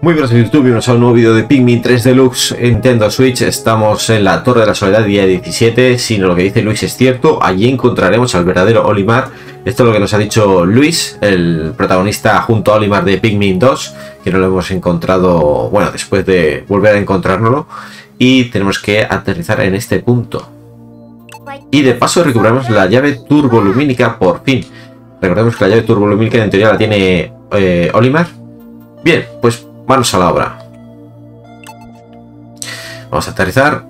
Muy buenas YouTube, bienvenidos a un nuevo vídeo de Pikmin 3 Deluxe en Nintendo Switch. Estamos en la Torre de la Soledad día 17, si no lo que dice Luis es cierto, allí encontraremos al verdadero Olimar. Esto es lo que nos ha dicho Luis, el protagonista junto a Olimar de Pikmin 2, que no lo hemos encontrado, bueno, después de volver a encontrárnoslo, y tenemos que aterrizar en este punto. Y de paso recuperamos la llave turbolumínica por fin. Recordemos que la llave turbolumínica en teoría la tiene Olimar. Bien, pues manos a la obra. Vamos a aterrizar.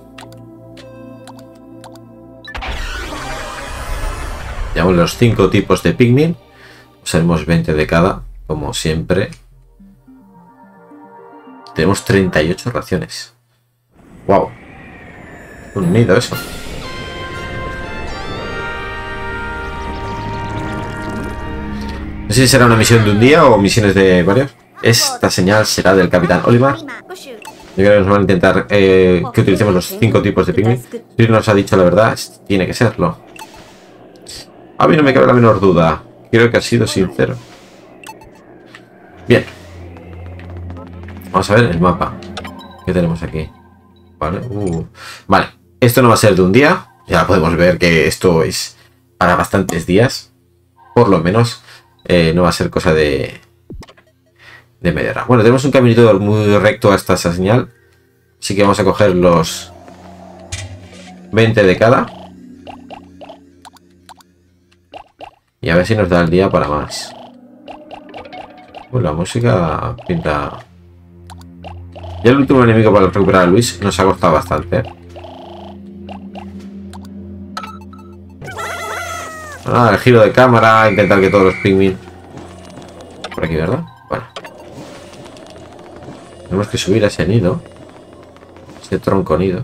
Llevamos los 5 tipos de Pikmin. Usaremos 20 de cada, como siempre. Tenemos 38 raciones. Wow. Un nido eso. No sé si será una misión de un día o misiones de varios. Esta señal será del Capitán Olimar. Yo creo que nos van a intentar que utilicemos los 5 tipos de Pikmin. Si nos ha dicho la verdad, tiene que serlo. A mí no me cabe la menor duda. Creo que ha sido sincero. Bien. Vamos a ver el mapa. ¿Qué tenemos aquí? Vale. Vale. Esto no va a ser de un día. Ya podemos ver que esto es para bastantes días. Por lo menos. No va a ser cosa de media hora. Bueno, tenemos un caminito muy recto hasta esa señal. Así que vamos a coger los 20 de cada. Y a ver si nos da el día para más. Pues la música pinta. Ya el último enemigo para recuperar a Luis nos ha costado bastante. Ah, el giro de cámara, intentar que todos los Pikmin. Por aquí, ¿verdad? Bueno. Tenemos que subir a ese nido. Ese tronco nido.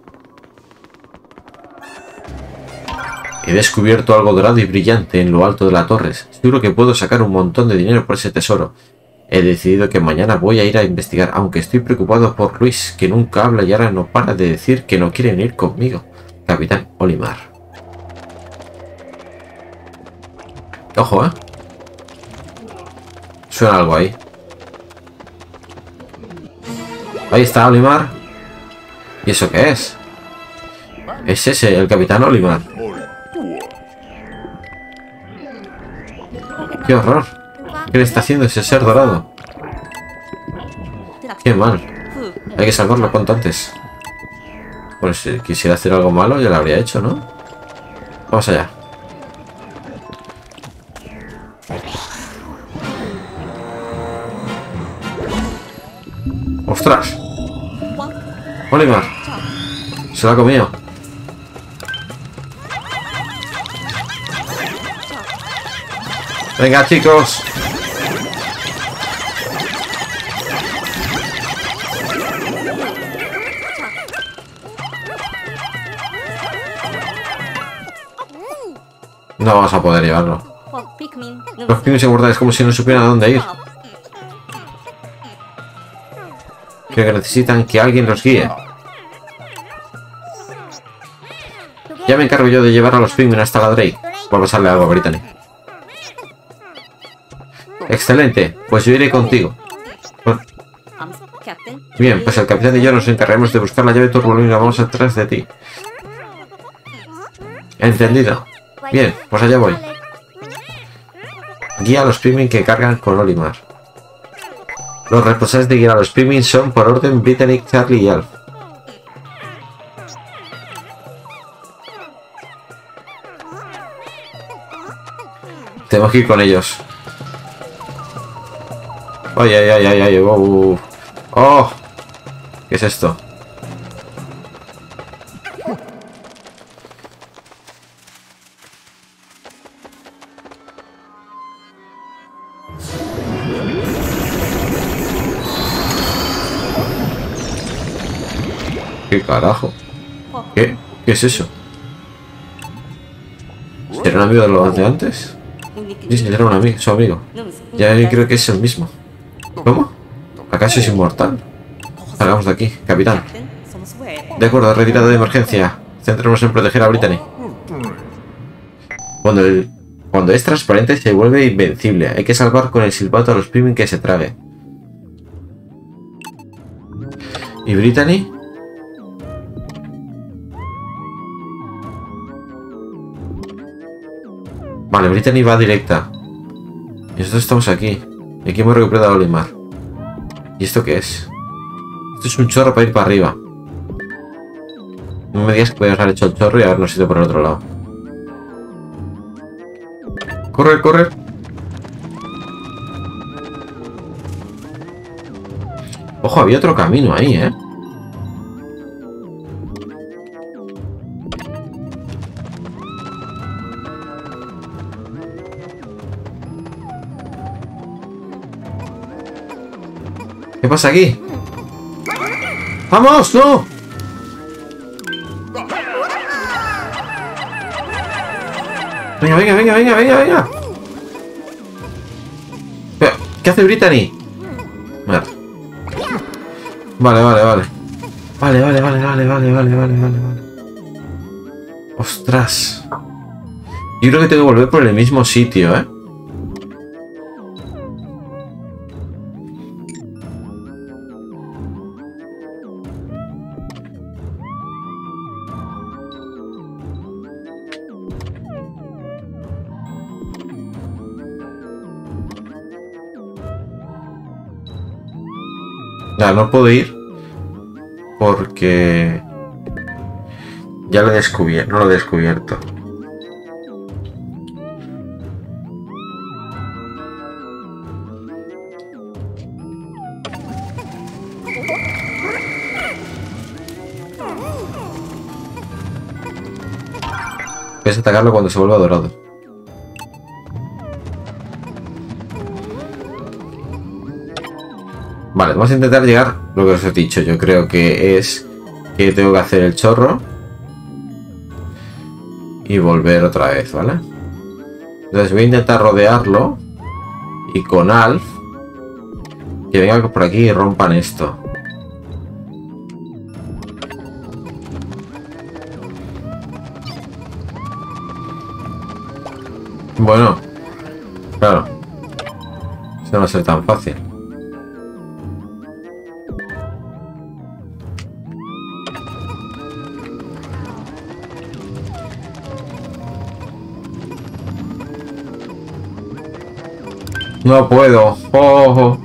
He descubierto algo dorado y brillante en lo alto de la torre. Seguro que puedo sacar un montón de dinero por ese tesoro. He decidido que mañana voy a ir a investigar, aunque estoy preocupado por Luis, que nunca habla y ahora no para de decir que no quiere venir conmigo. Capitán Olimar. Ojo, suena algo ahí. Ahí está Olimar. ¿Y eso qué es? Es ese, el Capitán Olimar. ¡Qué horror! ¿Qué le está haciendo ese ser dorado? ¡Qué mal! Hay que salvarlo cuanto antes. Bueno, si quisiera hacer algo malo ya lo habría hecho, ¿no? Vamos allá. ¡Ostras! Olimar. Se lo ha comido. Venga, chicos. No vamos a poder llevarlo. Los Pikmin se comportan como si no supieran a dónde ir. Creo que necesitan que alguien los guíe. Ya me encargo yo de llevar a los Pikmin hasta la Drake. Voy a pasarle algo a Brittany. Excelente, pues yo iré contigo. Bien, pues el capitán y yo nos encargaremos de buscar la llave turbolumínica. Vamos atrás de ti. Entendido. Bien, pues allá voy. Guía a los Pikmin que cargan con Olimar. Los responsables de guiar a los Pikmin son, por orden, Brittany, Charlie y Alf. Tenemos que ir con ellos. ¡Ay, ay, ay, ay, ay! ¡Oh! ¿Qué es esto? ¿Qué carajo? ¿Qué es eso? ¿Será un amigo de los de antes? Sí, era un amigo, su amigo. Ya creo que es el mismo. ¿Cómo? ¿Acaso es inmortal? Salgamos de aquí, capitán. De acuerdo, retirada de emergencia. Centrémonos en proteger a Brittany. Cuando es transparente se vuelve invencible. Hay que salvar con el silbato a los Pikmin que se trague. ¿Y Brittany? Vale, Brittany va directa. Y nosotros estamos aquí. Y aquí hemos recuperado a Olimar. ¿Y esto qué es? Esto es un chorro para ir para arriba. No me digas que podías haber hecho el chorro y habernos ido por el otro lado. ¡Correr, correr! Ojo, había otro camino ahí, ¿eh? ¿Qué pasa aquí? ¡Vamos! ¡No! Venga, venga, venga, venga, venga, venga. Pero, ¿qué hace Brittany? Vale. Vale, vale, vale. Vale, vale, vale, vale, vale, vale, vale, vale, vale. Ostras. Yo creo que tengo que volver por el mismo sitio, ¿eh? Ya, no puedo ir porque ya lo he descubierto, no lo he descubierto. Puedes atacarlo cuando se vuelva dorado. Vale, vamos a intentar llegar lo que os he dicho. Yo creo que es que tengo que hacer el chorro y volver otra vez, ¿vale? Entonces voy a intentar rodearlo y con Alf que venga por aquí y rompan esto. Bueno, claro, eso no va a ser tan fácil. No puedo. Oh.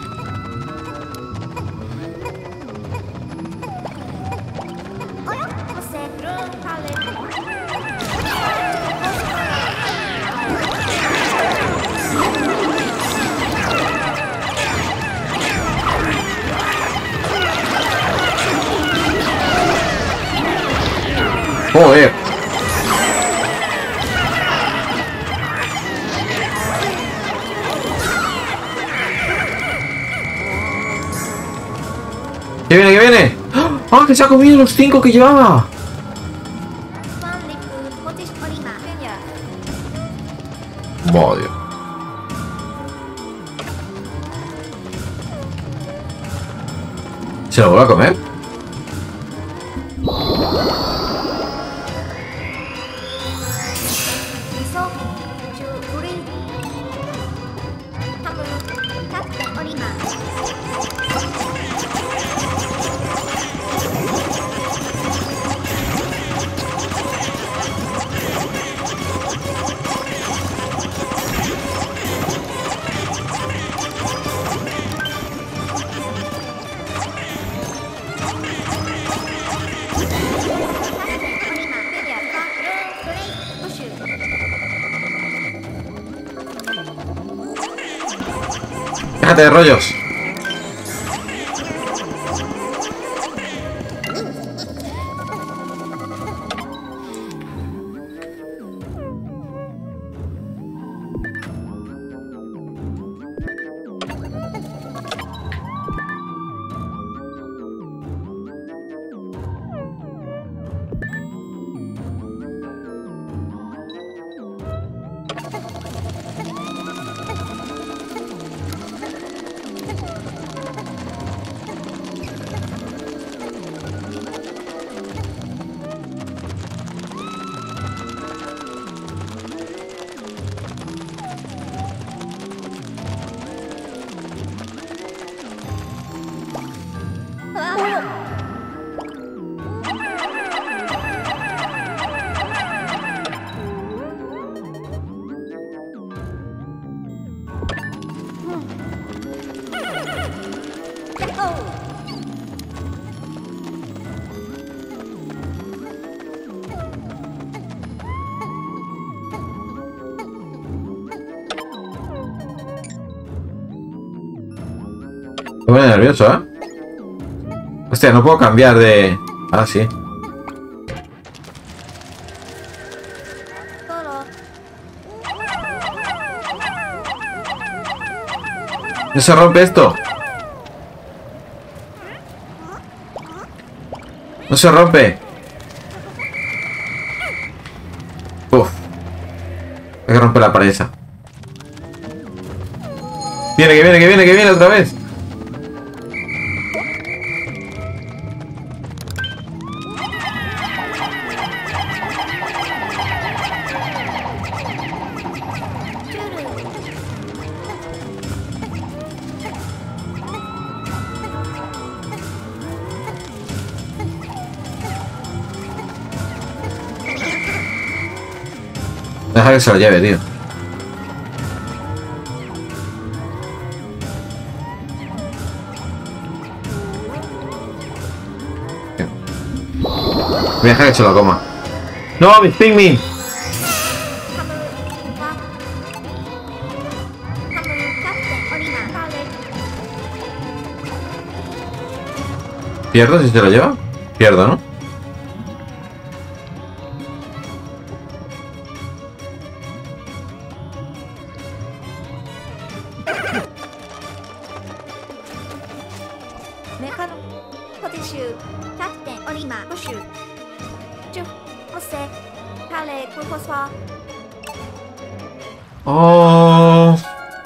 Joder. ¿Qué viene? ¿Qué viene? ¡Ah! ¡Que se ha comido los 5 que llevaba! Odio. ¿Se lo voy a comer? Déjate de rollos. Me pone nervioso, ¿eh? Hostia, no puedo cambiar de... Ah, sí. ¿No se rompe esto? No se rompe. Uf. Hay que romper la pared esa. Viene, que viene, que viene, que viene otra vez. Deja que se lo lleve, tío. Voy a dejar que se lo coma. ¡No, mis Pikmin! ¿Pierdo si se lo lleva? Pierdo, ¿no? Oh.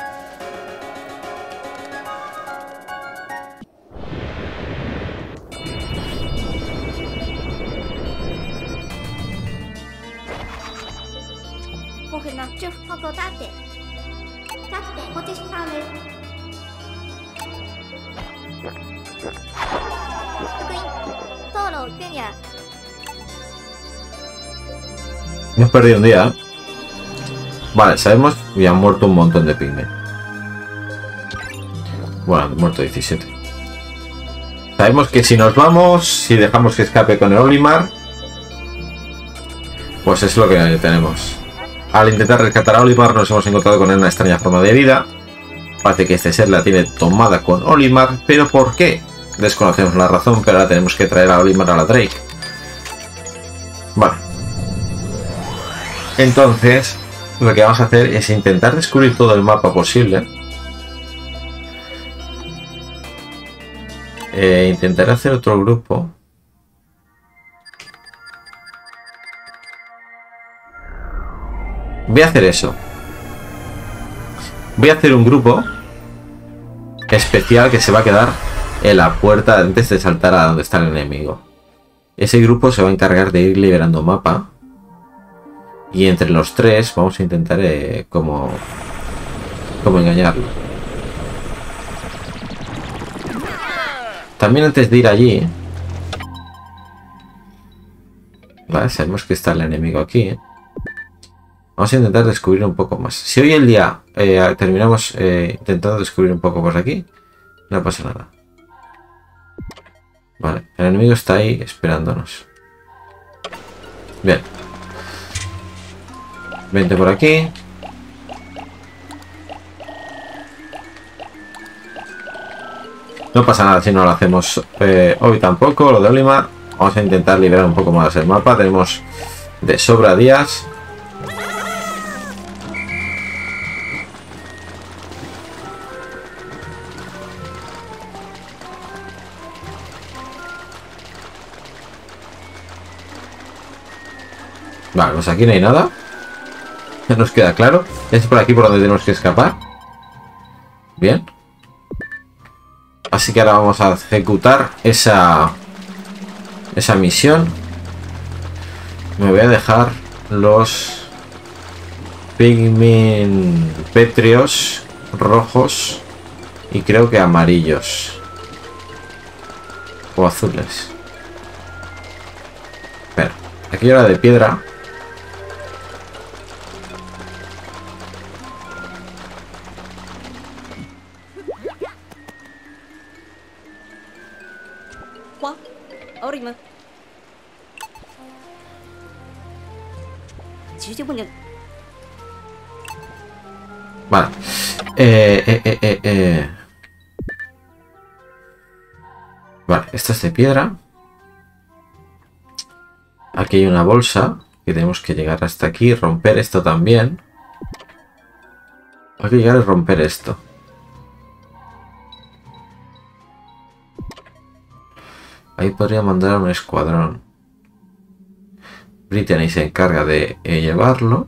Hemos perdido un día, ¿eh? Vale, sabemos que han muerto un montón de Pikmin. Bueno, han muerto 17. Sabemos que si nos vamos, si dejamos que escape con el Olimar, pues es lo que tenemos. Al intentar rescatar a Olimar nos hemos encontrado con él una extraña forma de vida. Parece que este ser la tiene tomada con Olimar, pero ¿por qué? Desconocemos la razón, pero ahora tenemos que traer a Olimar a la Drake. Vale. Entonces, lo que vamos a hacer es intentar descubrir todo el mapa posible. Intentaré hacer otro grupo. Voy a hacer eso. Voy a hacer un grupo especial que se va a quedar en la puerta antes de saltar a donde está el enemigo. Ese grupo se va a encargar de ir liberando mapa. Y entre los tres vamos a intentar cómo engañarlo. También antes de ir allí, vale, sabemos que está el enemigo aquí. Vamos a intentar descubrir un poco más. Si hoy el día terminamos intentando descubrir un poco por aquí, no pasa nada. Vale, el enemigo está ahí esperándonos. Bien. Vente por aquí. No pasa nada si no lo hacemos hoy tampoco, lo de Olimar. Vamos a intentar liberar un poco más el mapa. Tenemos de sobra días. Vale, pues aquí no hay nada. Ya nos queda claro. Es por aquí por donde tenemos que escapar. Bien. Así que ahora vamos a ejecutar esa misión. Me voy a dejar los Pikmin pétreos rojos y creo que amarillos o azules. Espera, aquí era de piedra. Qua, Orima. Vale. Vale, esto es de piedra. Aquí hay una bolsa que tenemos que llegar hasta aquí, romper esto también. Hay que llegar a romper esto. Ahí podría mandar un escuadrón. Brittany se encarga de llevarlo.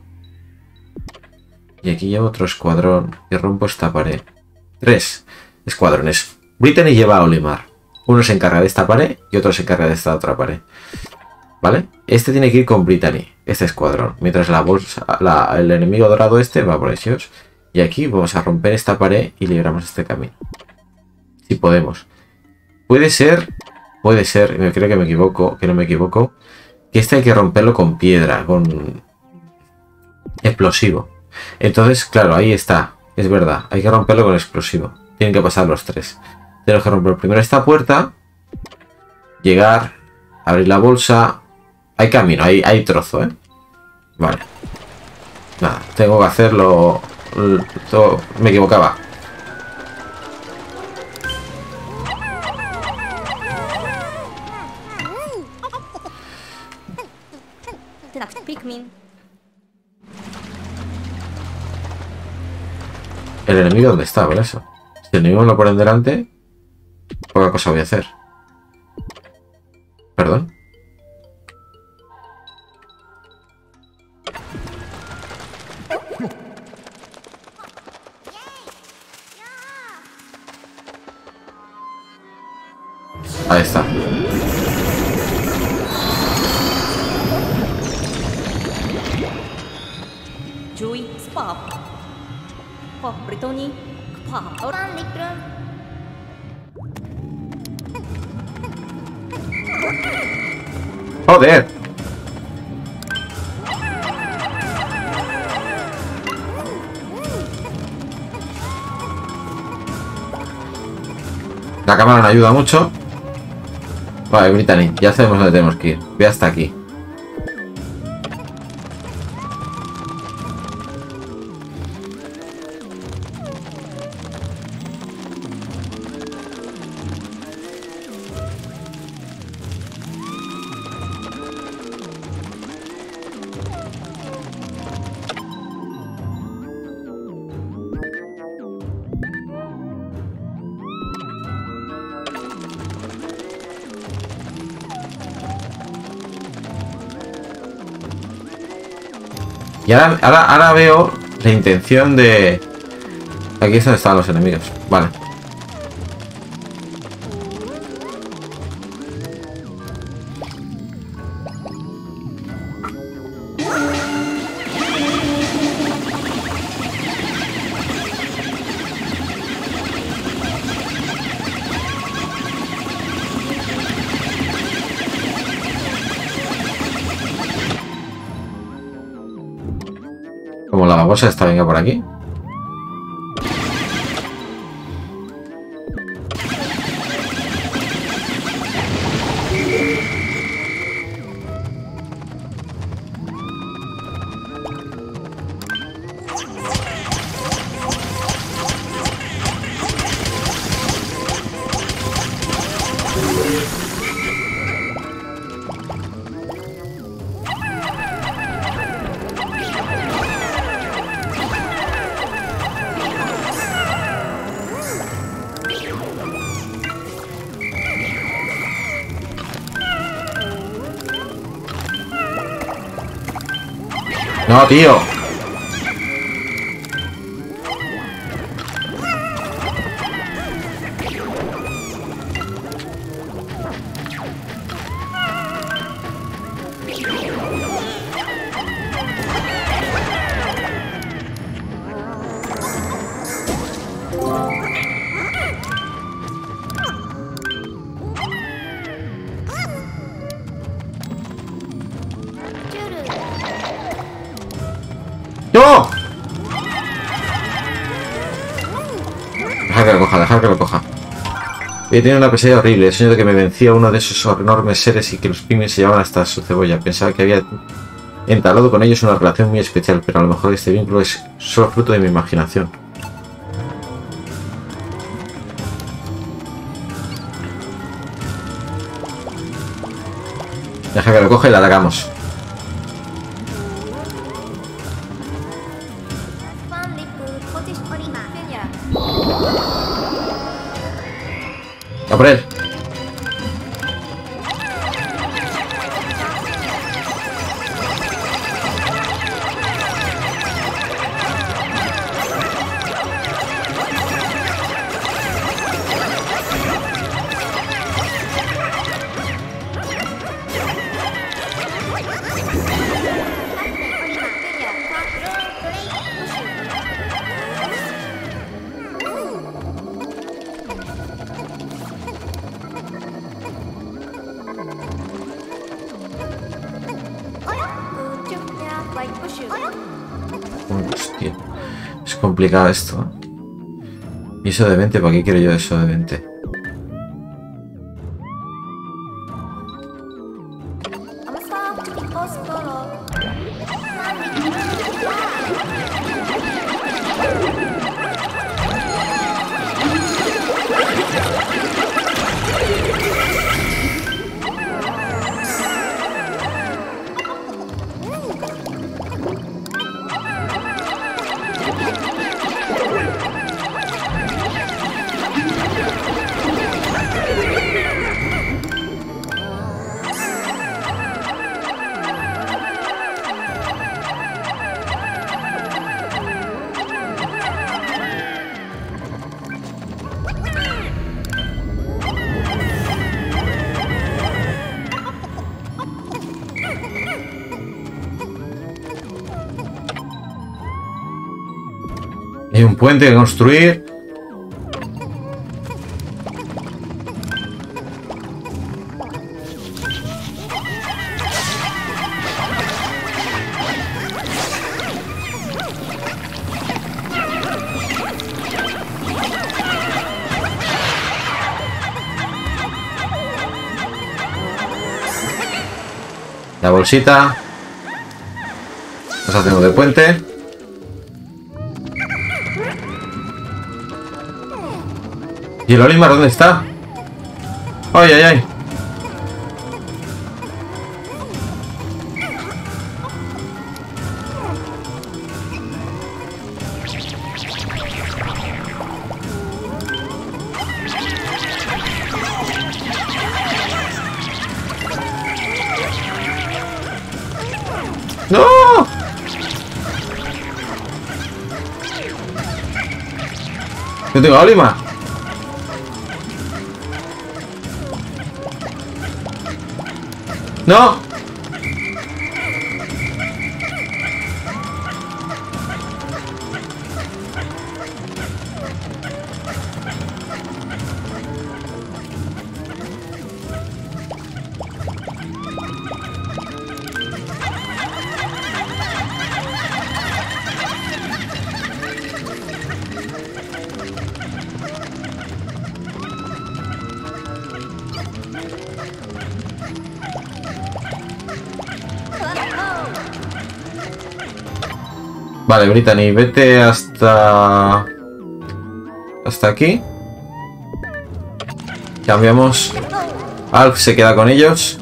Y aquí lleva otro escuadrón y rompo esta pared. 3 escuadrones. Brittany lleva a Olimar. Uno se encarga de esta pared y otro se encarga de esta otra pared. ¿Vale? Este tiene que ir con Brittany, este escuadrón. Mientras la bolsa, el enemigo dorado este va por ellos. Y aquí vamos a romper esta pared y liberamos este camino. Si podemos. Puede ser, me creo que me equivoco, que no me equivoco, que este hay que romperlo con piedra, con explosivo. Entonces, claro, ahí está. Es verdad, hay que romperlo con explosivo. Tienen que pasar los 3. Tenemos que romper primero esta puerta. Llegar, abrir la bolsa. Hay camino, hay trozo, ¿eh? Vale. Nada, tengo que hacerlo. Me equivocaba. ¿El enemigo dónde está? Por eso. Si el enemigo lo pone delante, poca cosa voy a hacer. Perdón. Ahí está. Joy, Spap. Pop, Brittany, Pop, ¡Joder! La cámara no ayuda mucho. Vale, Brittany, ya sabemos dónde tenemos que ir. Ve hasta aquí. Y ahora veo la intención de... Aquí es donde están los enemigos. Vale. Como la babosa esta venga por aquí. No, tío. ¡No! Dejar que lo coja, dejar que lo coja. Hoy he tenido una pesadilla horrible. He soñado que me vencía uno de esos enormes seres y que los pigmies se llevaban hasta su cebolla. Pensaba que había entablado con ellos una relación muy especial, pero a lo mejor este vínculo es solo fruto de mi imaginación. Deja que lo coge y le atacamos. ¡A por él! Hostia, es complicado esto. ¿Y eso de 20? ¿Para qué quiero yo eso de 20? Hay un puente que construir. La bolsita. Nos hacemos de puente. ¿Y el Olimar dónde está? ¡Ay, ay, ay! ¡No! Yo tengo a Olimar. ¡No! Vale, Brittany, vete hasta aquí. Cambiamos. Alf se queda con ellos.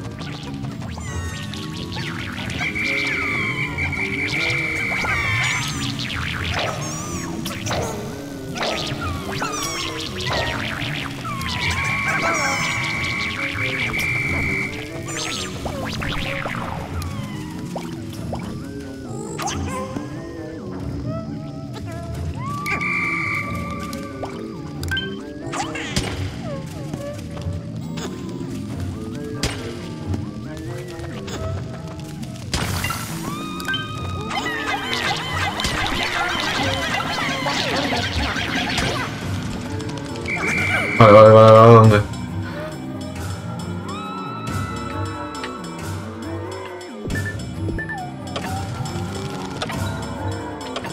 Vale, ¿dónde?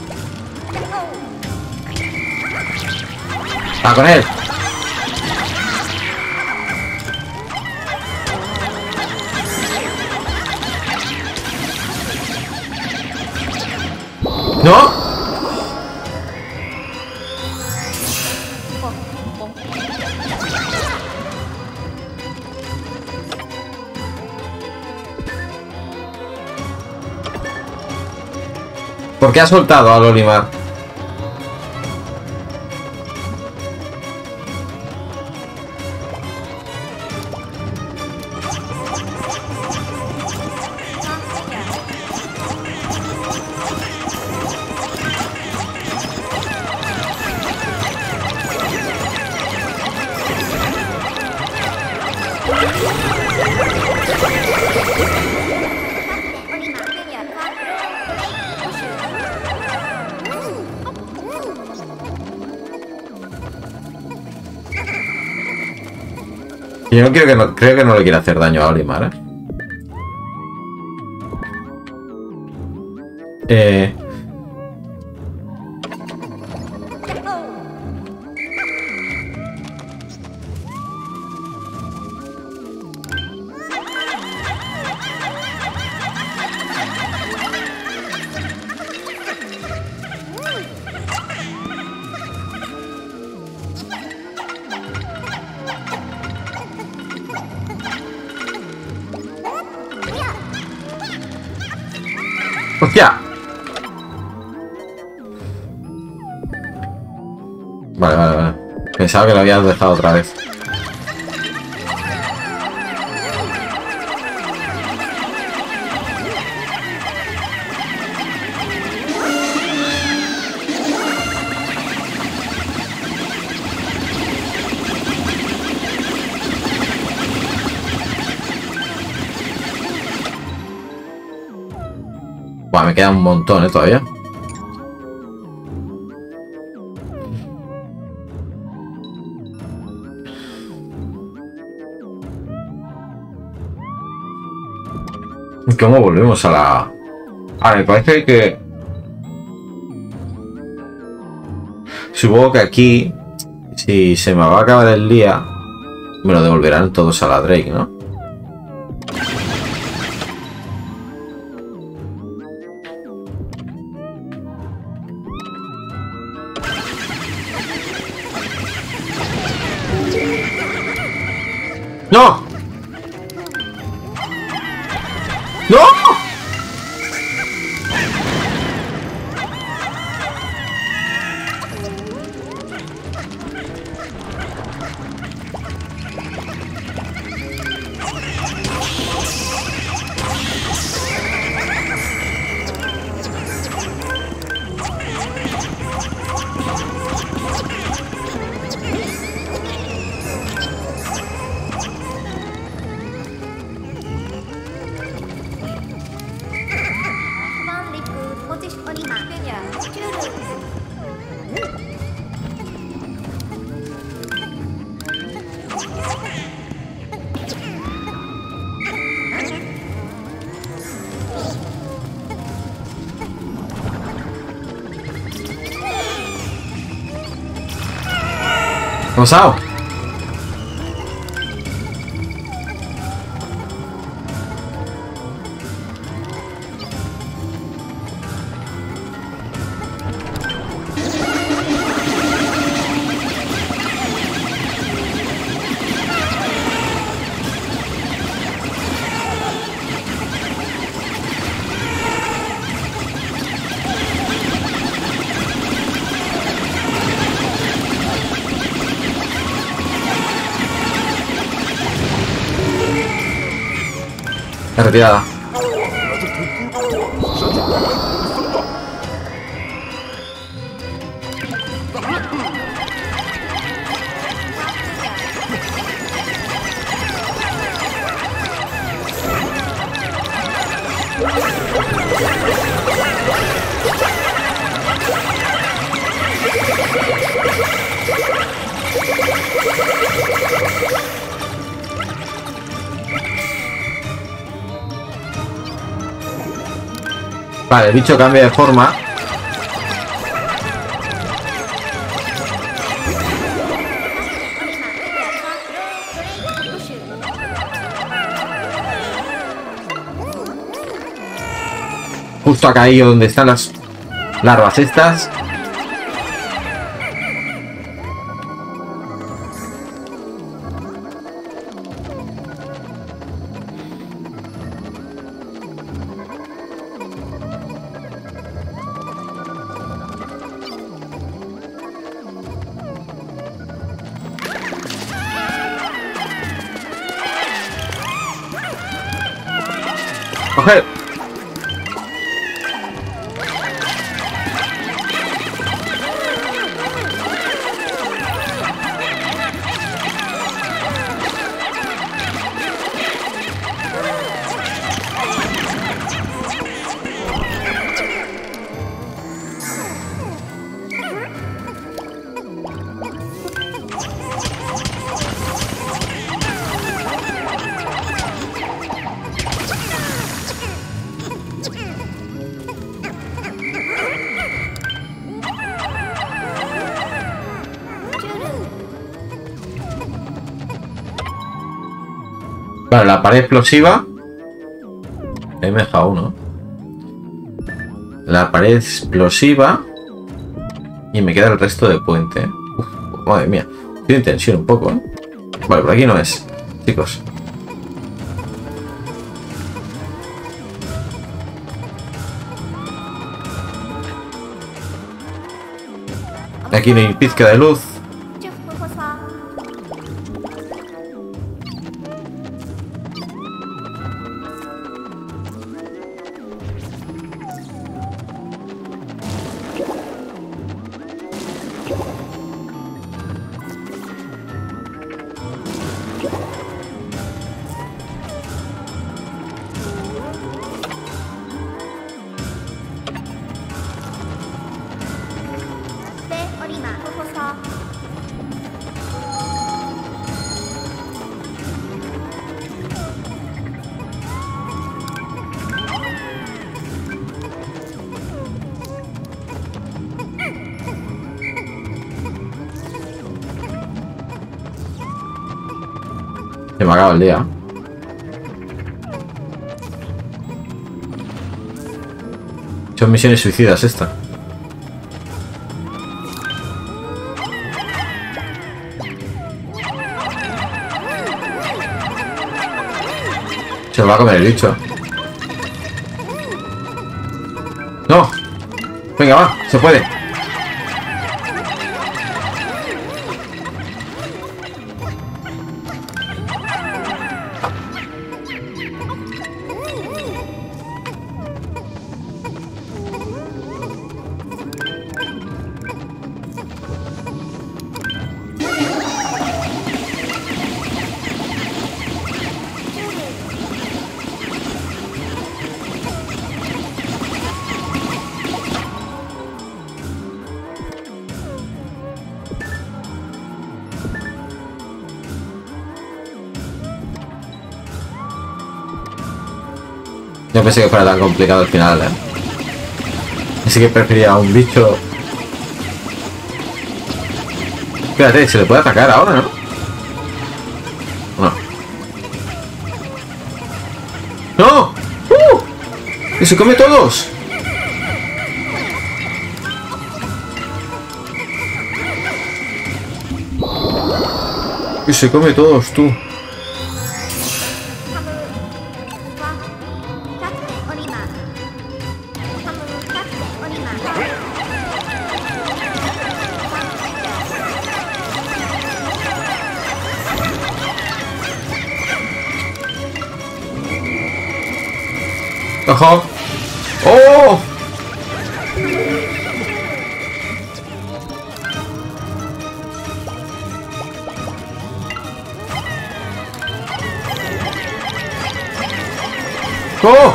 ¡Ah, con él! ¿Por qué ha soltado al Olimar? Yo no creo que no le quiera hacer daño a Olimar, ¡Hostia! Vale. Pensaba que lo habías dejado otra vez. Buah, me queda un montón, todavía. ¿Cómo volvemos a la...? Me parece que... Supongo que aquí, si se me va a acabar el día, me lo devolverán todos a la Drake, ¿no? ¡No! ¡No! ¿Qué ha pasado? Retirada. Vale, el bicho cambia de forma. Justo acá ahí donde están las larvas estas. ¡Coger! Vale, la pared explosiva. Me he dejado uno. La pared explosiva. Y me queda el resto de puente. Uf, madre mía. Estoy en tensión un poco, ¿eh? Vale, por aquí no es. Chicos. Aquí no hay pizca de luz. Se me acaba el día. Son misiones suicidas esta. Se lo va a comer el bicho. ¡No! Venga, va, se puede. No pensé que fuera tan complicado al final, ¿eh? Así que prefería a un bicho. Espérate, se le puede atacar ahora, ¿no? No. ¡No! ¡Que se come todos! ¡Que se come todos, tú! ¡Ojo! ¡Oh! ¡Oh!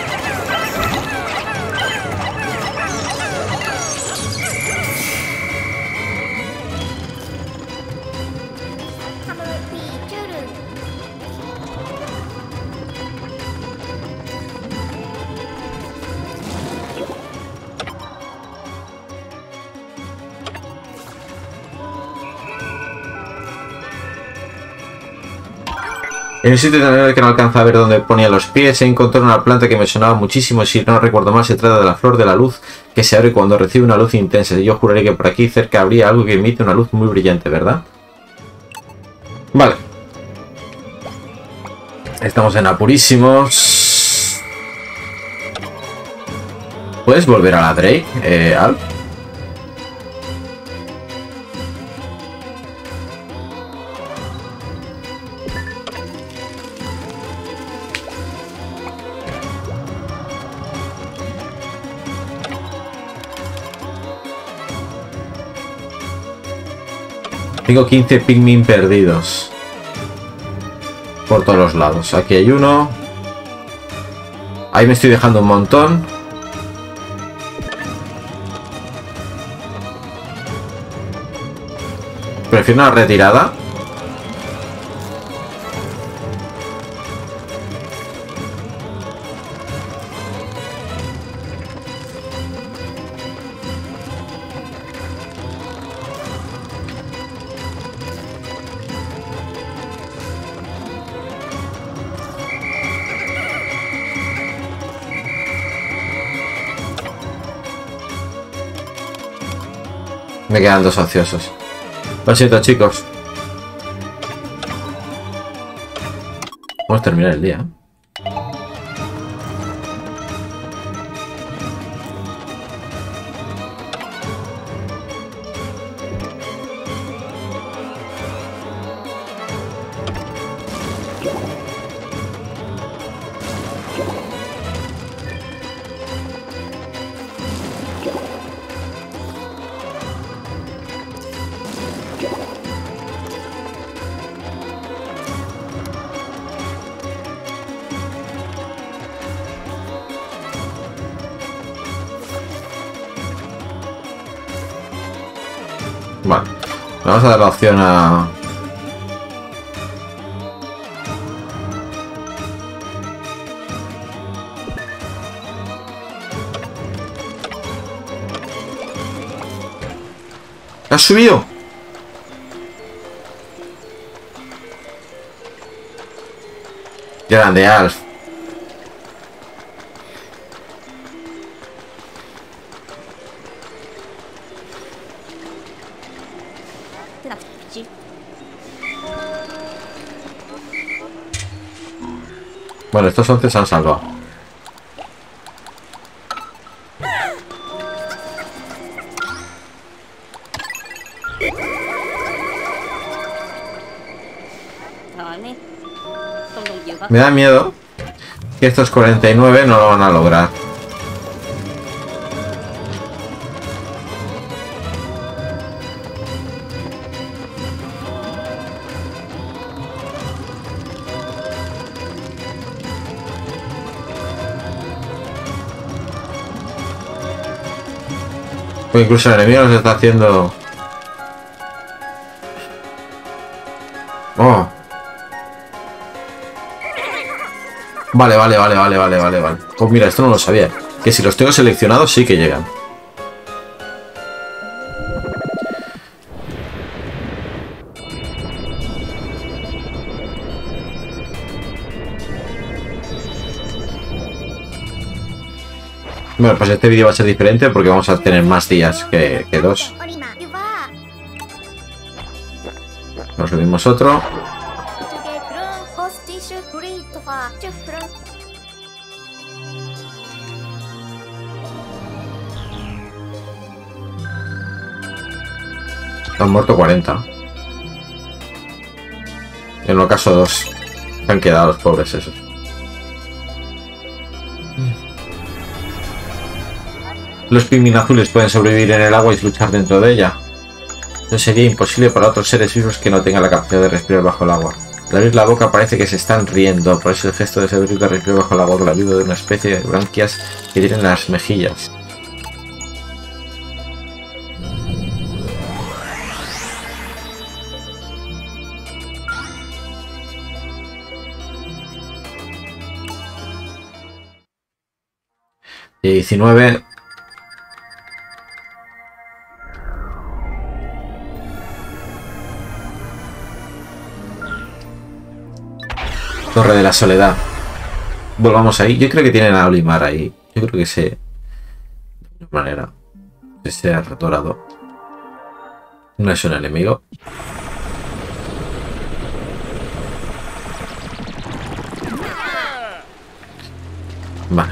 En el sitio de que no alcanza a ver dónde ponía los pies, he encontrado una planta que me sonaba muchísimo. Si no recuerdo mal, se trata de la flor de la luz, que se abre cuando recibe una luz intensa. Yo juraría que por aquí cerca habría algo que emite una luz muy brillante, ¿verdad? Vale. Estamos en apurísimos. ¿Puedes volver a la Drake, Alf? Tengo 15 Pikmin perdidos. Por todos los lados. Aquí hay uno. Ahí me estoy dejando un montón. Prefiero una retirada. Me quedan dos ociosos. Lo siento, chicos. Vamos a terminar el día. Vale, vamos a dar la opción a... ¿Has subido? Grande, Alf. Bueno, estos 11 se han salvado. Me da miedo que estos 49 no lo van a lograr. O incluso el enemigo nos está haciendo... Oh. Vale. Pues mira, esto no lo sabía. Que si los tengo seleccionados sí que llegan. Bueno, pues este vídeo va a ser diferente porque vamos a tener más días que dos. Nos subimos otro. Han muerto 40. En el caso 2. Se han quedado los pobres esos. Los Pikmin azules pueden sobrevivir en el agua y luchar dentro de ella. Eso sería imposible para otros seres vivos que no tengan la capacidad de respirar bajo el agua. Al abrir la boca parece que se están riendo, por eso el gesto de abrir de respirar bajo el agua la vida de una especie de branquias que tienen las mejillas. Y 19. Torre de la Soledad. Volvamos ahí. Yo creo que tienen a Olimar ahí. Yo creo que se... De alguna manera. Se ha retorado. No es un enemigo. Vale.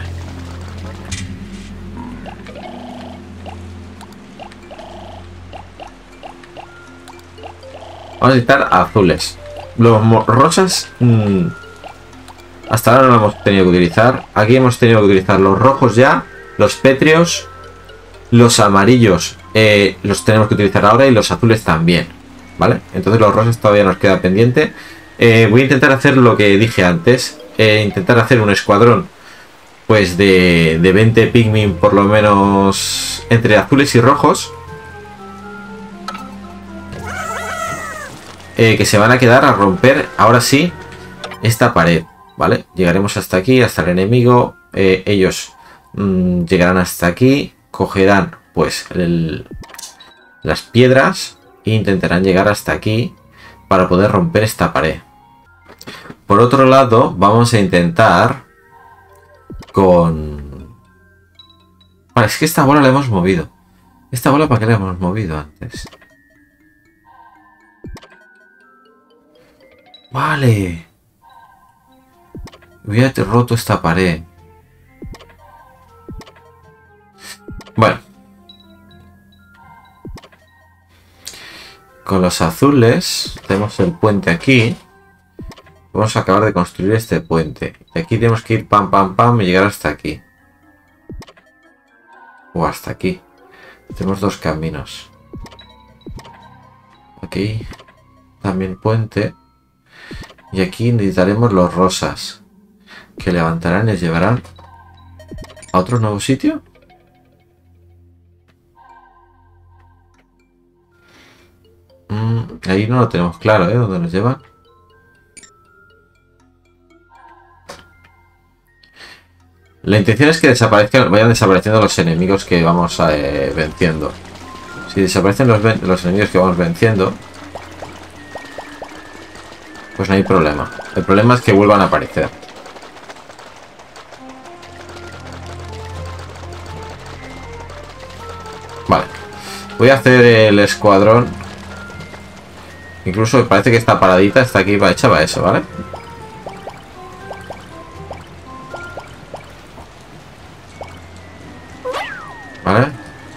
Vamos a necesitar azules. Los rosas... hasta ahora no lo hemos tenido que utilizar. Aquí hemos tenido que utilizar los rojos ya. Los pétreos. Los amarillos los tenemos que utilizar ahora. Y los azules también. ¿vale? Entonces los rosas todavía nos queda pendiente. Voy a intentar hacer lo que dije antes. Intentar hacer un escuadrón pues de 20 Pikmin por lo menos entre azules y rojos. Que se van a quedar a romper ahora sí esta pared, ¿vale? Llegaremos hasta aquí, hasta el enemigo. Ellos llegarán hasta aquí, cogerán pues las piedras e intentarán llegar hasta aquí para poder romper esta pared. Por otro lado, vamos a intentar con... Vale, es que esta bola la hemos movido. ¿Esta bola para qué la hemos movido antes? Vale. Hubiera roto esta pared. Bueno. Con los azules tenemos el puente aquí. Vamos a acabar de construir este puente. Y aquí tenemos que ir pam, pam, pam y llegar hasta aquí. O hasta aquí. Tenemos dos caminos. Aquí también puente. Y aquí necesitaremos los rosas. Que levantarán y les llevarán a otro nuevo sitio. Ahí no lo tenemos claro, ¿eh? ¿Dónde nos llevan? La intención es que vayan desapareciendo los enemigos que vamos venciendo. Si desaparecen los enemigos que vamos venciendo, pues no hay problema. El problema es que vuelvan a aparecer. Vale. Voy a hacer el escuadrón. Incluso parece que esta paradita está aquí hecha para eso, ¿vale? ¿Vale?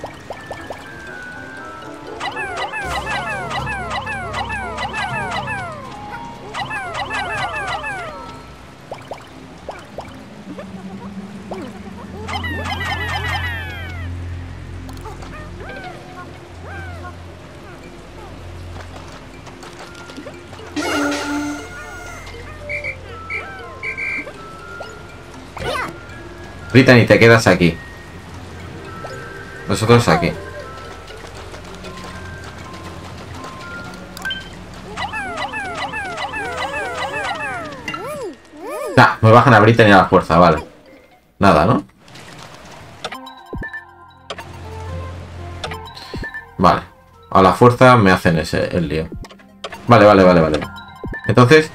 Brittany, te quedas aquí. Nosotros aquí. Nah, me bajan a Brittany a la fuerza, vale. Nada, ¿no? Vale. A la fuerza me hacen el lío. Vale, vale, vale, vale. Entonces,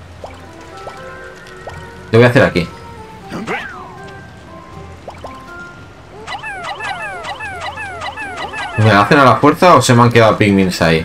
lo voy a hacer aquí. ¿Me la hacen a la fuerza o se me han quedado pigmins ahí?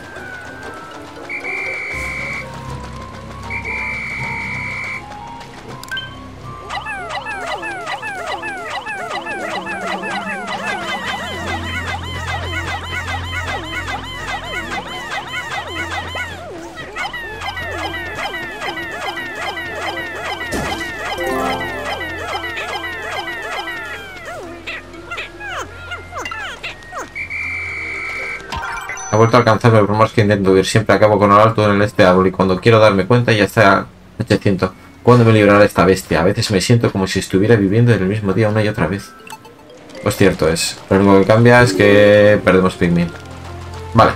Ha vuelto a alcanzarme, por más que intento huir. Siempre acabo con el alto en este árbol y cuando quiero darme cuenta ya está 800. ¿Cuándo me librará esta bestia? A veces me siento como si estuviera viviendo en el mismo día una y otra vez. Pues cierto es. Pero lo que cambia es que perdemos pigmin. Vale.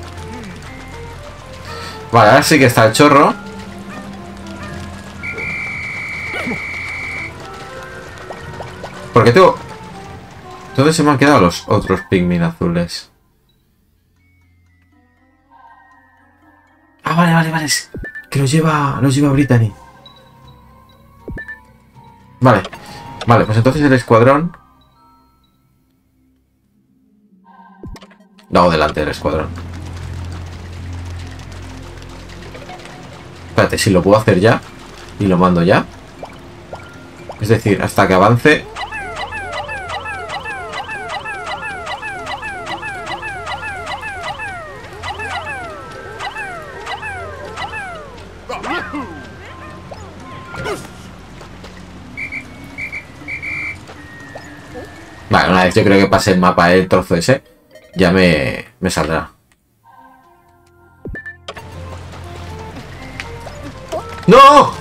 Vale, ahora sí que está el chorro. Porque tengo... ¿Dónde se me han quedado los otros pigmin azules? Ah, vale, vale, vale. Que los lleva Brittany. Vale. Vale, pues entonces el escuadrón... No, delante del escuadrón. Espérate, si lo puedo hacer ya. Y lo mando ya. Es decir, hasta que avance... Vale, una vez yo creo que pase el mapa, el trozo ese, ya me saldrá. ¡No!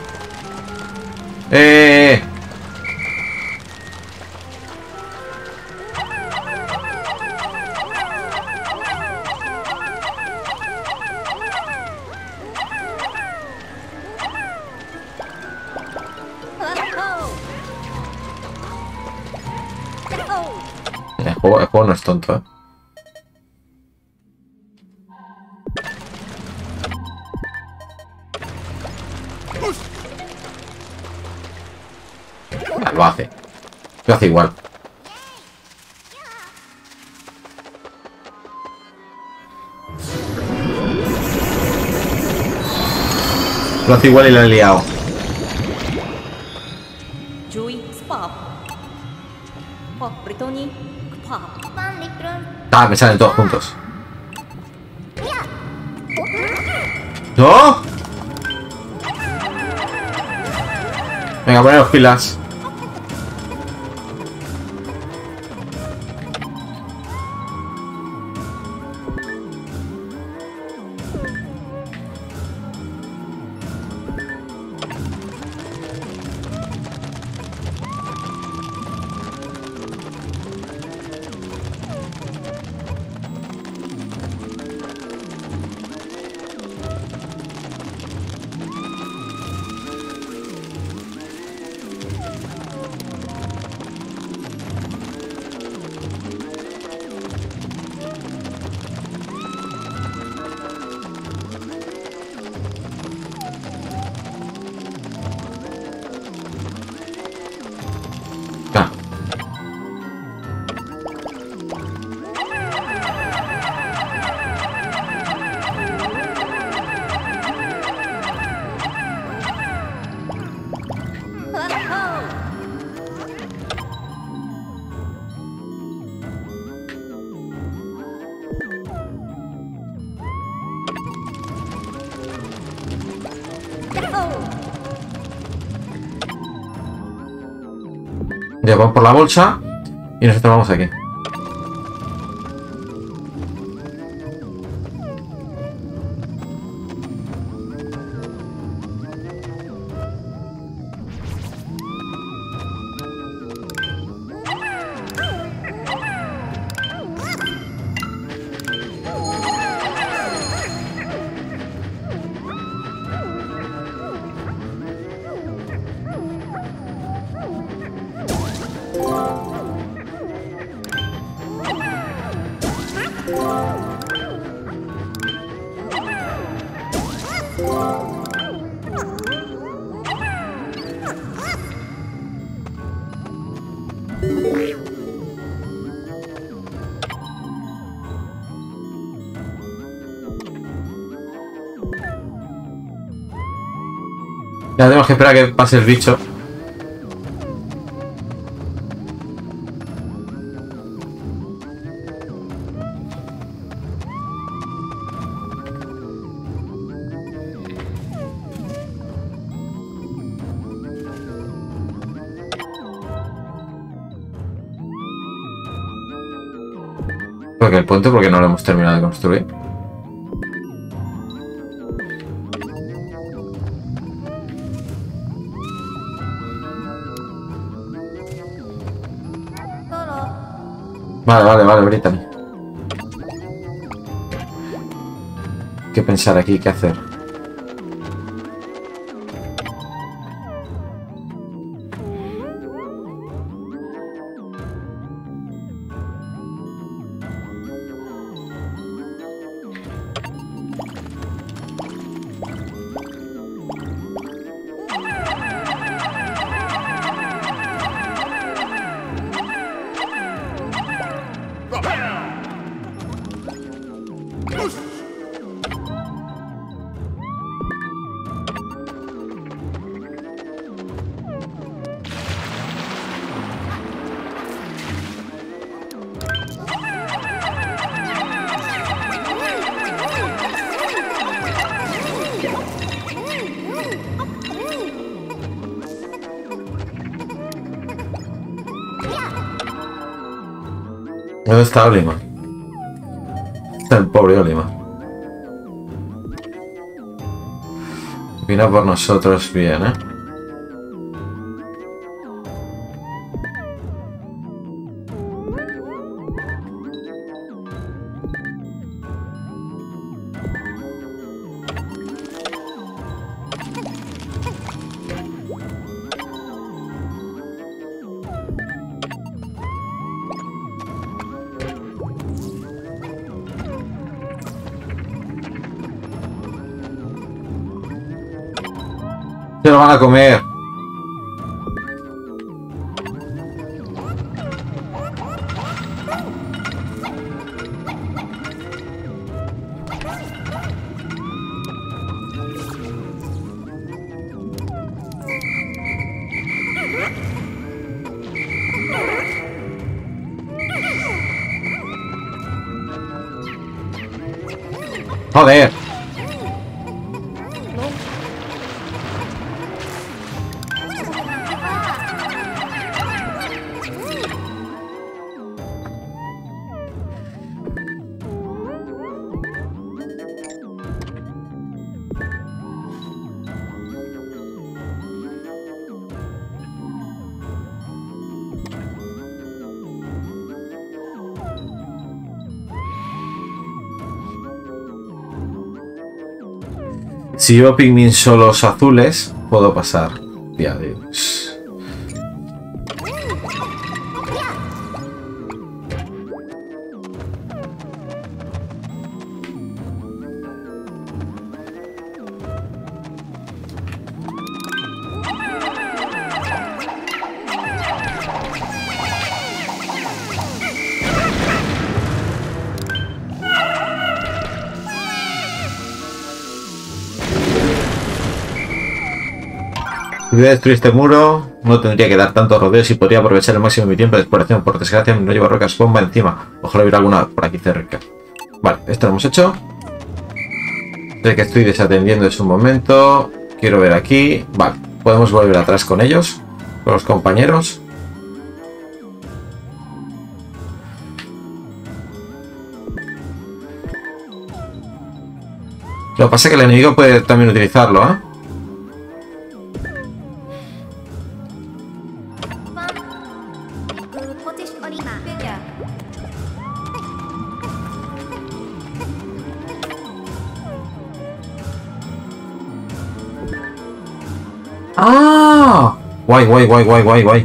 El juego no es tonto, ¿eh? Ah, lo hace. Lo hace igual. Lo hace igual y lo han liado. Jui Spap. Pop Britoni Kpap. Ah, me salen todos juntos. ¡No! Venga, poneros pilas. Ah. Ya vamos por la bolsa y nosotros vamos aquí. Ya tenemos que esperar a que pase el bicho. Porque el puente, porque no lo hemos terminado de construir. Vale, Brittany. ¿Qué pensar aquí? ¿Qué hacer? ¿Dónde está Olimar? Está el pobre Olimar. Vino por nosotros bien, ¿eh? Se lo van a comer. Joder. Si llevo Pikmin solos azules, puedo pasar. Ya Dios. Si voy a destruir este muro, no tendría que dar tantos rodeos y podría aprovechar al máximo mi tiempo de exploración. Por desgracia, no llevo rocas bomba encima. Ojalá hubiera alguna por aquí cerca. Vale, esto lo hemos hecho. Sé que estoy desatendiendo en su momento. Quiero ver aquí. Vale, podemos volver atrás con ellos, con los compañeros. Lo que pasa es que el enemigo puede también utilizarlo, ¿eh? ¡Ah! Guay, guay, guay, guay, guay, guay.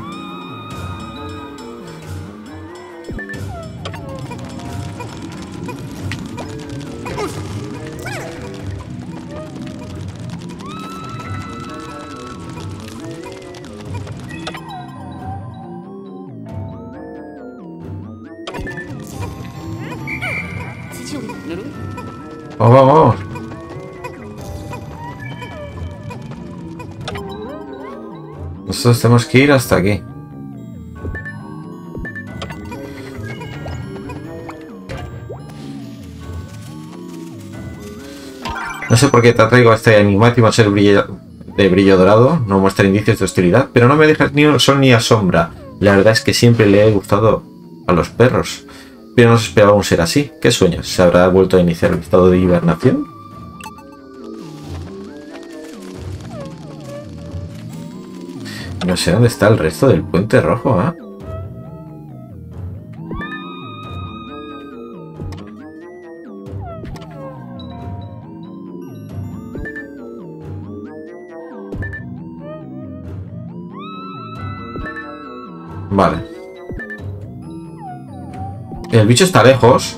Vamos, vamos. Nosotros tenemos que ir hasta aquí. No sé por qué te atraigo a este enigmático ser de brillo dorado. No muestra indicios de hostilidad, pero no me dejas ni un sol ni a sombra. La verdad es que siempre le he gustado a los perros, pero no se esperaba un ser así. ¿Qué sueños? ¿Se habrá vuelto a iniciar el estado de hibernación? No sé dónde está el resto del puente rojo, ¿eh? Vale. El bicho está lejos.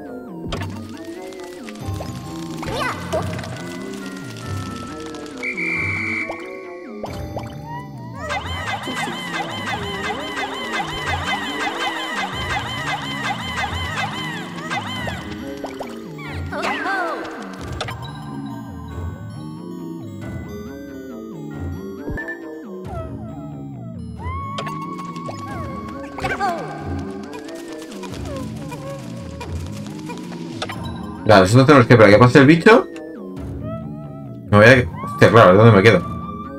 Claro, nosotros tenemos que esperar a que pase el bicho. Me voy a... Hostia, claro, ¿dónde me quedo?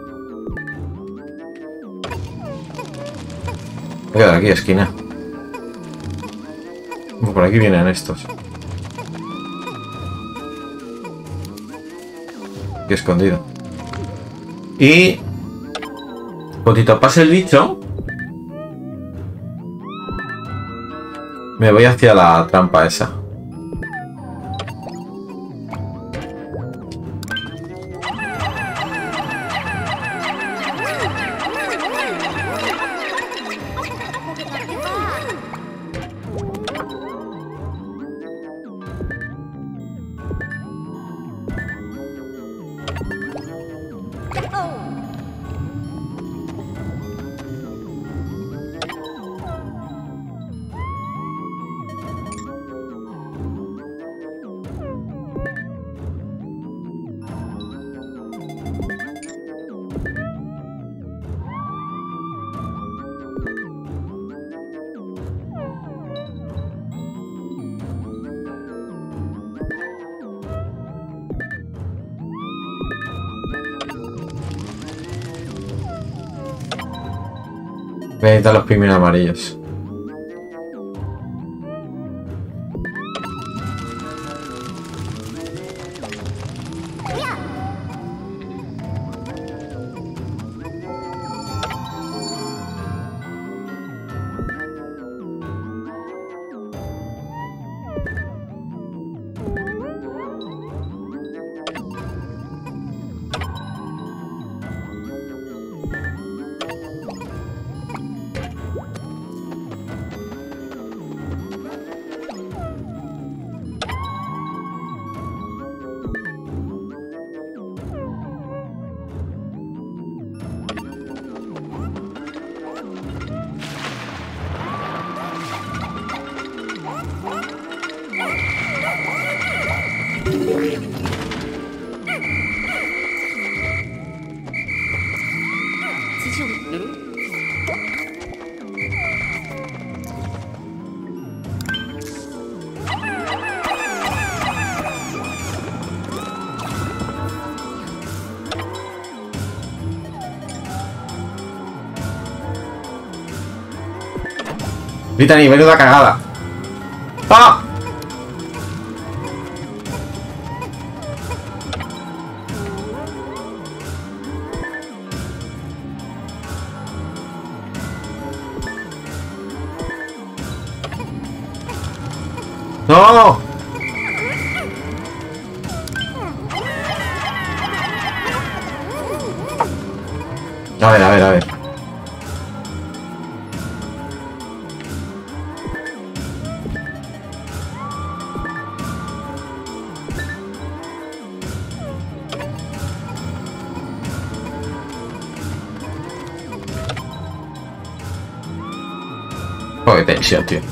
Voy a quedar aquí, esquina. Por aquí vienen estos. Aquí escondido. Y... Potito pase el bicho. Me voy hacia la trampa esa. Voy a necesitar los pigmeos amarillos. Brittany, menuda cagada. ¡Ah! ¡No! A ver, a ver, a ver. Oh, qué tensión, tío.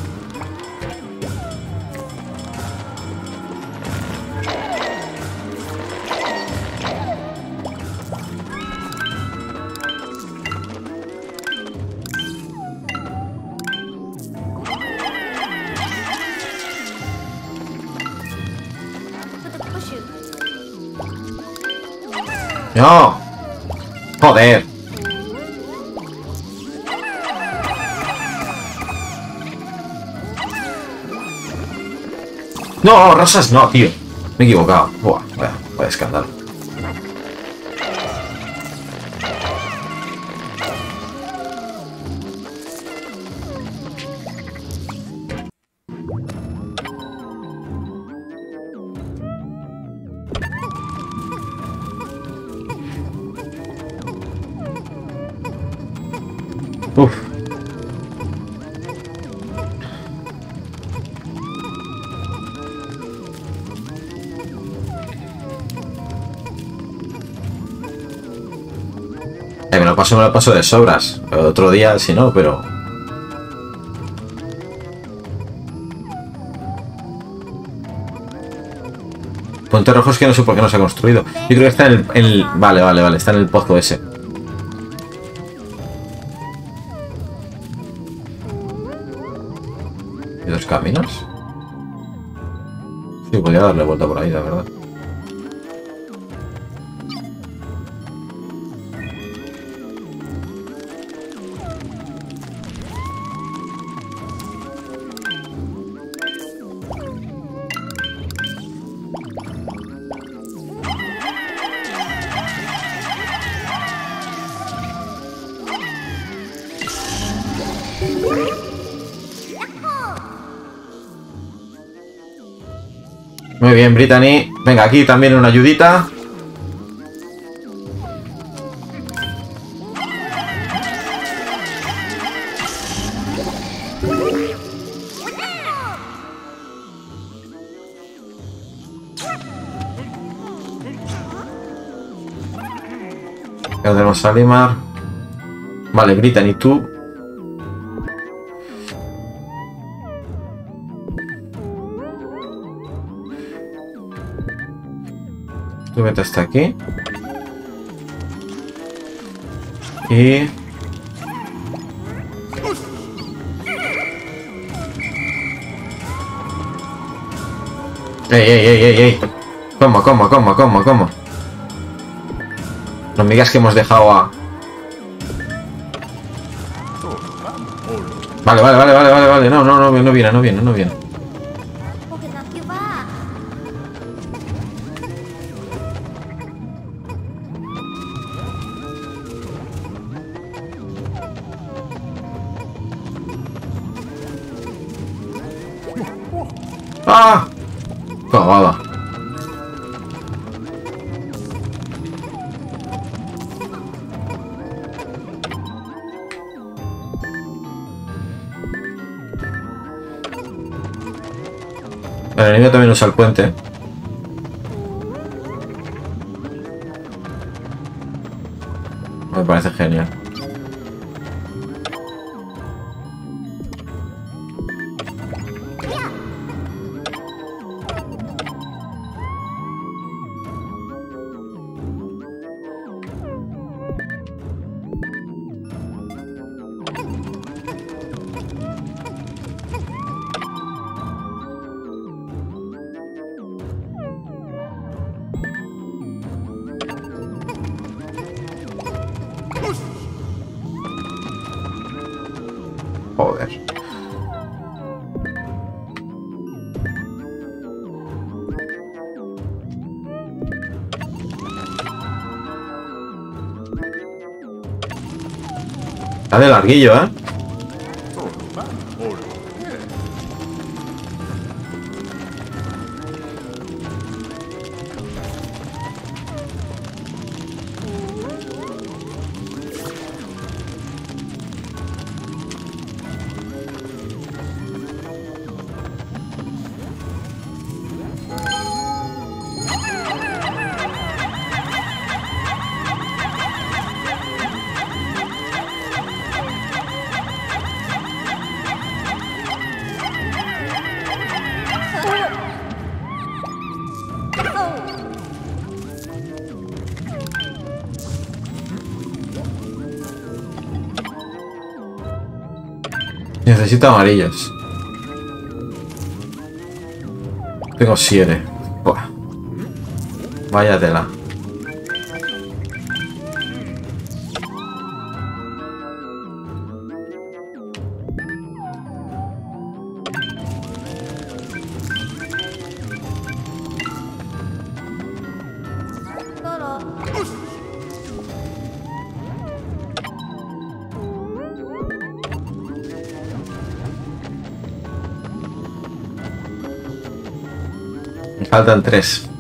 No. Joder. No, rosas no, tío. Me he equivocado. Buah, vaya escándalo. Uf. Me lo paso de sobras. Otro día, si no, pero... Puente rojo es que no sé por qué no se ha construido. Yo creo que está en el... Vale, está en el pozo ese. ¿Y dos caminos? Sí, podría darle vuelta por ahí, la verdad. Muy bien, Brittany. Venga, aquí también una ayudita. Ya tenemos a Olimar. Vale, Brittany, tú. Tú vete hasta aquí. Y... ¡Ey! ¿Cómo? No me digas que hemos dejado a... Vale. No viene. ¡Ah! Cagada. El enemigo también usa el puente. Me parece genial. Joder. Está de larguillo, ¿eh? Necesito amarillos. Tengo 7. Buah. Vaya tela. Me faltan 3.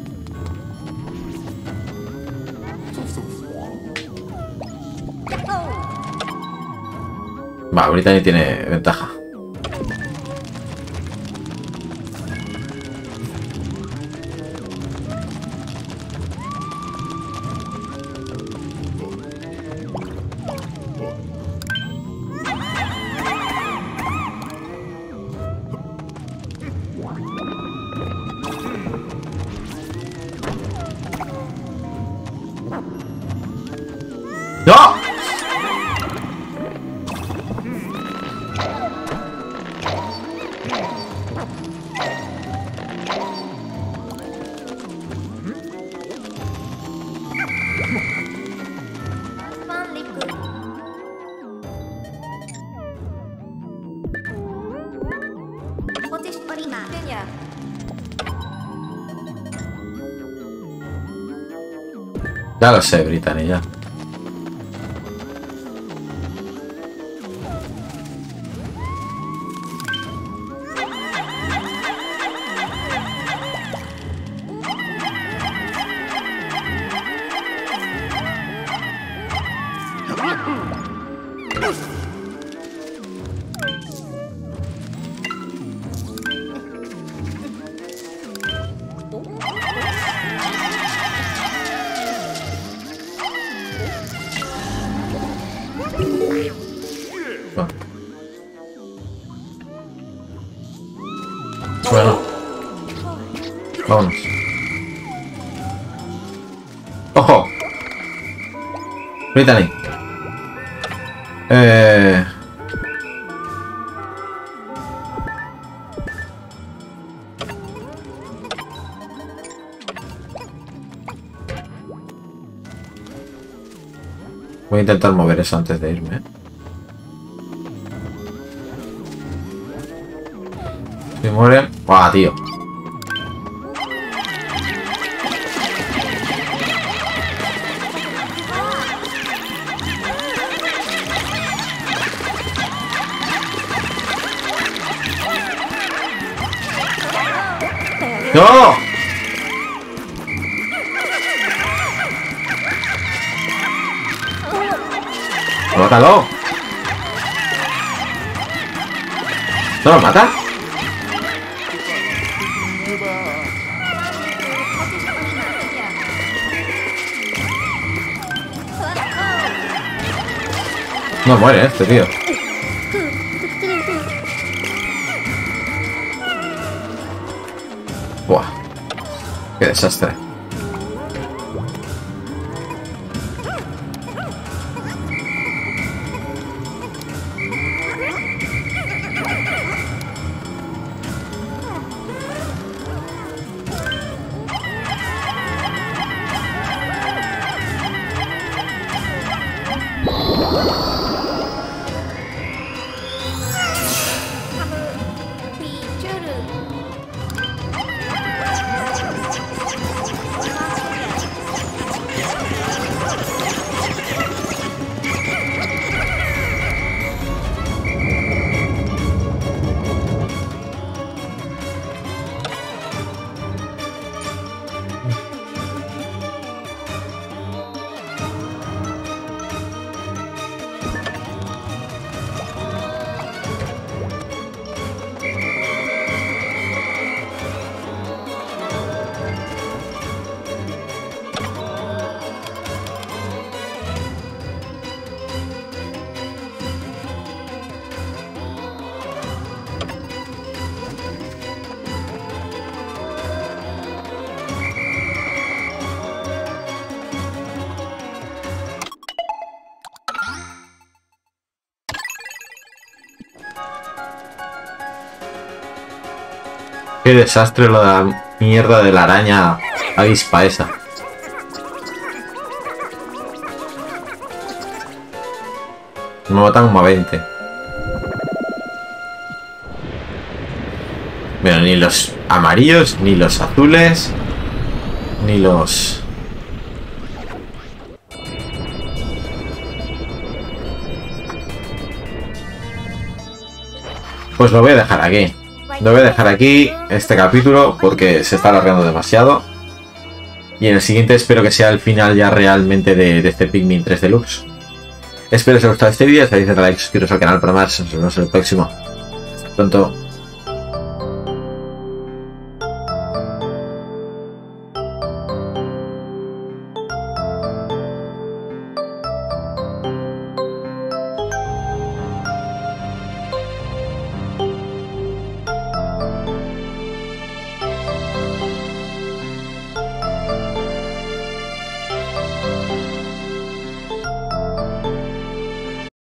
Va, ahorita ni tiene ventaja. ¡No! Ya lo sé, Brittany, ya. Vámonos. ¡Ojo! Brittany. Voy a intentar mover eso antes de irme, ¿eh? Si mueren... ¡Buah, tío! ¡No! ¡Mátalo! ¿No lo mata? No muere este tío. Buah. Qué desastre. Qué desastre lo de la mierda de la araña avispa esa. Me matan como a 20. Pero ni los amarillos, ni los azules, ni los... Pues lo voy a dejar aquí. Lo voy a dejar aquí, este capítulo, porque se está alargando demasiado. Y en el siguiente espero que sea el final ya realmente de este Pikmin 3 Deluxe. Espero que os haya gustado este vídeo, si os like, suscribiros al canal para más. Nos vemos en el próximo. Hasta pronto.